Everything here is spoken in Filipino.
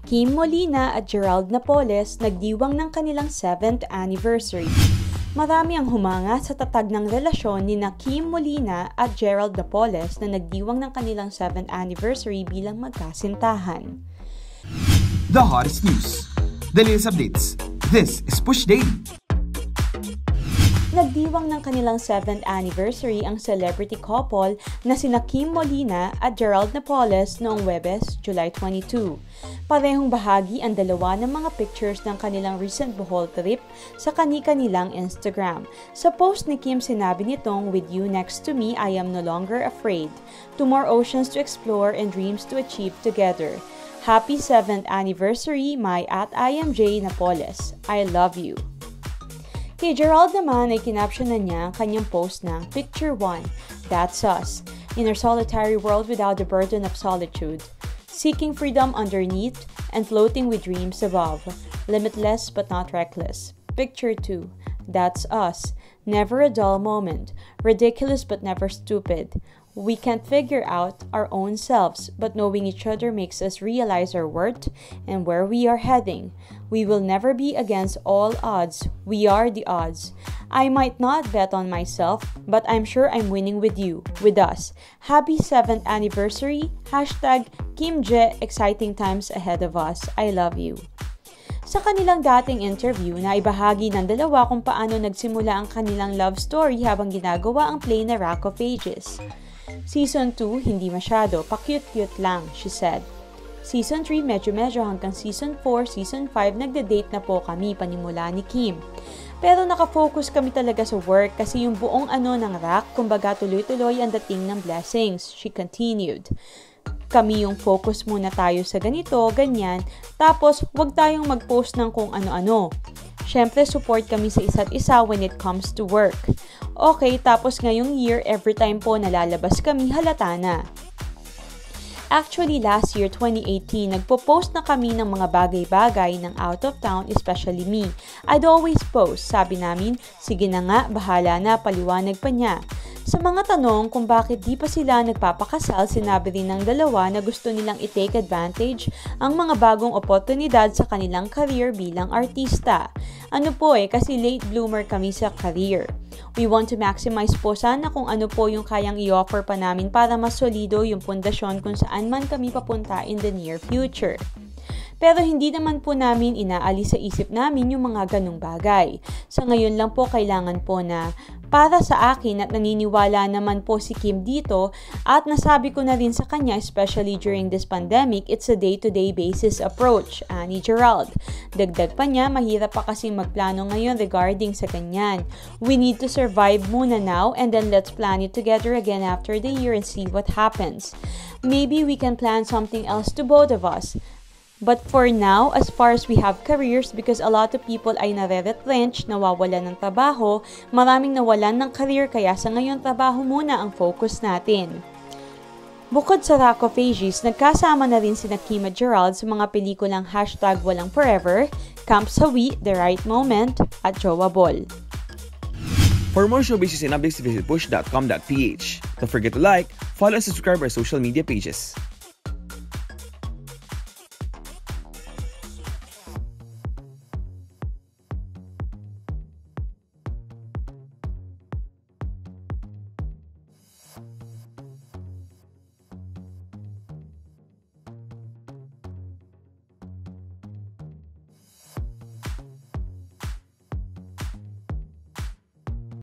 Kim Molina at Gerald Napoles nagdiwang ng kanilang 7th anniversary. Marami ang humanga sa tatag ng relasyon ni Kim Molina at Gerald Napoles na nagdiwang ng kanilang 7th anniversary bilang magkasintahan. The hottest news, the latest updates. This is Push Daily. Nagdiwang ng kanilang 7th anniversary ang celebrity couple na sina Kim Molina at Gerald Napoles noong Huwebes, July 22. Parehong bahagi ang dalawa ng mga pictures ng kanilang recent Bohol trip sa kani-kanilang Instagram. Sa post ni Kim, sinabi nitong, "With you next to me, I am no longer afraid. 2 more oceans to explore and dreams to achieve together. Happy 7th anniversary, my @IMJ Napoles. I love you." Kay Gerald naman ay kinapsyonan niya ang kanyang post ng Picture 1, "That's us, in our solitary world without the burden of solitude. Seeking freedom underneath and floating with dreams above. Limitless but not reckless. Picture 2, "That's us, never a dull moment. Ridiculous but never stupid. We can't figure out our own selves, but knowing each other makes us realize our worth and where we are heading. We will never be against all odds. We are the odds. I might not bet on myself, but I'm sure I'm winning with you, with us. Happy 7th anniversary. #KimJ, exciting times ahead of us. I love you." Sa kanilang dating interview, na ibahagi ng dalawa kung paano nagsimula ang kanilang love story habang ginagawa ang play na Rock of Ages. Season 2, hindi masyado, pa-cute-cute lang, she said. Season 3, medyo-medyo hanggang Season 4, Season 5, nagde-date na po kami, panimula ni Kim. Pero nakafocus kami talaga sa work kasi yung buong ng rock, kumbaga tuloy-tuloy ang dating ng blessings, she continued. Kami yung focus muna tayo sa ganito, ganyan, tapos wag tayong mag-post ng kung ano-ano. Siyempre, support kami sa isa't isa when it comes to work. Okay, tapos ngayong year, every time po nalalabas kami, halata na. Actually, last year, 2018, nagpo-post na kami ng mga bagay-bagay ng out of town, especially me. I'd always post. Sabi namin, sige na nga, bahala na, paliwanag pa niya. Sa mga tanong kung bakit di pa sila nagpapakasal, sinabi rin ng dalawa na gusto nilang i-take advantage ang mga bagong oportunidad sa kanilang career bilang artista. Kasi late bloomer kami sa career. We want to maximize po sana kung ano po yung kayang i-offer pa namin para mas solido yung pundasyon kung saan man kami papunta in the near future. Pero hindi naman po namin inaalis sa isip namin yung mga ganong bagay. Sa ngayon lang po kailangan po na para sa akin at naniniwala naman po si Kim dito at nasabi ko na rin sa kanya, especially during this pandemic, it's a day-to-day basis approach, ni Gerald. Dagdag pa niya, mahirap pa kasi magplano ngayon regarding sa ganyan. We need to survive muna now and then let's plan it together again after the year and see what happens. Maybe we can plan something else to both of us. But for now, as far as we have careers, because a lot of people ay nare-retrench, nawawalan ng trabaho, maraming nawalan ng career kaya sa ngayon trabaho muna ang focus natin. Bukod sa Rock of Ages, nagkasama na rin sina Kim at Gerald sa mga pelikulang #WalangForever, Camp Sawi, The Right Moment, at Jowa Ball. For more showbiz and updates, visit push.com.ph. Don't forget to like, follow and subscribe our social media pages.